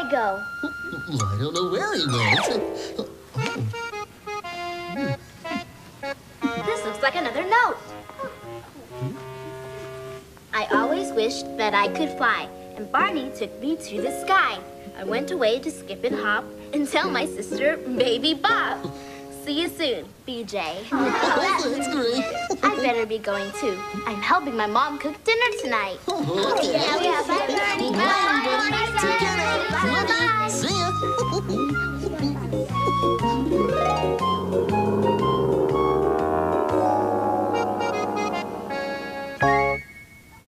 go? I don't know where he went. This looks like another note. I always wished that I could fly, and Barney took me to the sky. I went away to skip and hop and tell my sister, Baby Bop. See you soon, BJ. That's great. I better be going too. I'm helping my mom cook dinner tonight. Okay. Yeah, bye, Barney. Bye, everybody. Take care now. Bye. See ya.